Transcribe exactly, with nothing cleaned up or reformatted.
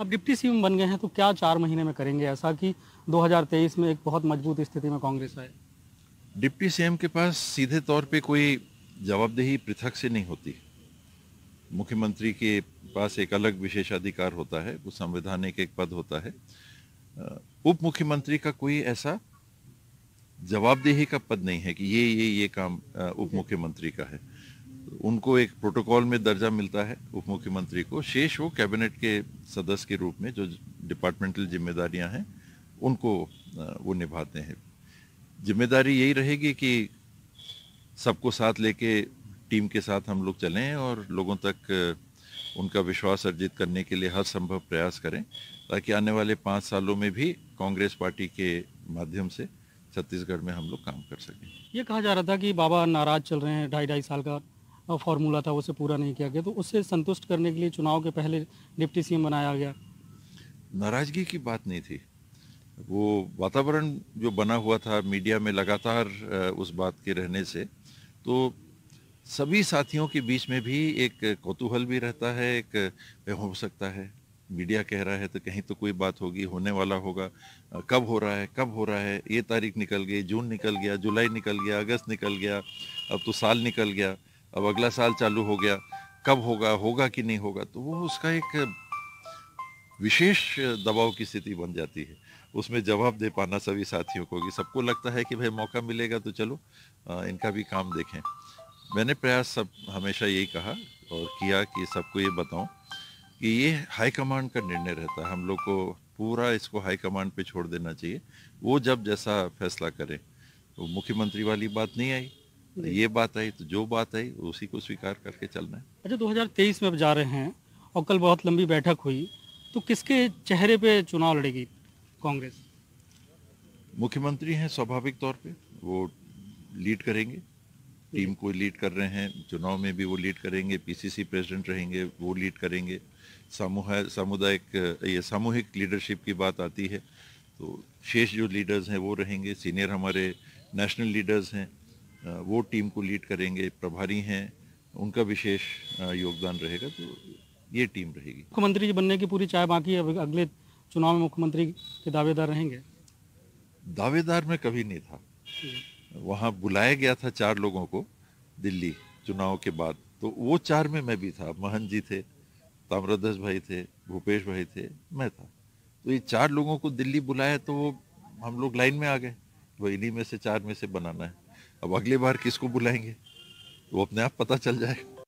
अब deputy CM बन गए हैं तो क्या चार महीने में करेंगे ऐसा कि दो हज़ार तेईस में एक बहुत मजबूत स्थिति में कांग्रेस आए? डिप्टी सीएम के पास सीधे तौर पे कोई जवाबदेही पृथक से नहीं होती। मुख्यमंत्री के पास एक अलग विशेषाधिकार होता है, वो संवैधानिक एक पद होता है। उप मुख्यमंत्री का कोई ऐसा जवाबदेही का पद नहीं है कि ये ये ये काम उप मुख्यमंत्री का है। उनको एक प्रोटोकॉल में दर्जा मिलता है उप मुख्यमंत्री को, शेष वो कैबिनेट के सदस्य के रूप में जो डिपार्टमेंटल जिम्मेदारियां हैं उनको वो निभाते हैं। जिम्मेदारी यही रहेगी कि सबको साथ लेके टीम के साथ हम लोग चलें और लोगों तक उनका विश्वास अर्जित करने के लिए हर संभव प्रयास करें, ताकि आने वाले पाँच सालों में भी कांग्रेस पार्टी के माध्यम से छत्तीसगढ़ में हम लोग काम कर सकें। ये कहा जा रहा था कि बाबा नाराज चल रहे हैं, ढाई ढाई साल का फॉर्मूला था उसे पूरा नहीं किया गया, तो उससे संतुष्ट करने के लिए चुनाव के पहले डिप्टी सीएम बनाया गया। नाराजगी की बात नहीं थी, वो वातावरण जो बना हुआ था मीडिया में लगातार उस बात के रहने से, तो सभी साथियों के बीच में भी एक कौतूहल भी रहता है। एक हो सकता है मीडिया कह रहा है तो कहीं तो कोई बात होगी, होने वाला होगा, कब हो रहा है कब हो रहा है, ये तारीख निकल गई, जून निकल गया, जुलाई निकल गया, अगस्त निकल गया, अब तो साल निकल गया, अब अगला साल चालू हो गया, कब होगा, होगा कि नहीं होगा। तो वो उसका एक विशेष दबाव की स्थिति बन जाती है, उसमें जवाब दे पाना सभी साथियों को, कि सबको लगता है कि भाई मौका मिलेगा तो चलो इनका भी काम देखें। मैंने प्रयास सब हमेशा यही कहा और किया कि सबको ये बताऊं कि ये हाई कमांड का निर्णय रहता है, हम लोग को पूरा इसको हाई कमांड पे छोड़ देना चाहिए, वो जब जैसा फैसला करें। तो मुख्यमंत्री वाली बात नहीं आई, तो ये बात आई, तो जो बात आई उसी को स्वीकार करके चलना है। अच्छा, दो हज़ार तेईस में अब जा रहे हैं और कल बहुत लंबी बैठक हुई, तो किसके चेहरे पे चुनाव लड़ेगी कांग्रेस? मुख्यमंत्री हैं, स्वाभाविक तौर पे वो लीड करेंगे, टीम को लीड कर रहे हैं, चुनाव में भी वो लीड करेंगे, पीसीसी प्रेसिडेंट रहेंगे, वो लीड करेंगे। समूह सामुदायिक ये सामूहिक लीडरशिप की बात आती है तो शेष जो लीडर्स हैं वो रहेंगे, सीनियर हमारे नेशनल लीडर्स हैं वो टीम को लीड करेंगे, प्रभारी हैं उनका विशेष योगदान रहेगा, तो ये टीम रहेगी। मुख्यमंत्री जी बनने की पूरी चाय बाकी है, अगले चुनाव में मुख्यमंत्री के दावेदार रहेंगे? दावेदार में कभी नहीं था, वहाँ बुलाया गया था चार लोगों को दिल्ली चुनाव के बाद, तो वो चार में मैं भी था, महन जी थे, ताम्रध्वज भाई थे, भूपेश भाई थे, मैं था। तो ये चार लोगों को दिल्ली बुलाया तो वो हम लोग लाइन में आ गए, वो इन्हीं में से चार में से बनाना है। अब अगली बार किसको बुलाएंगे वो अपने आप पता चल जाएगा।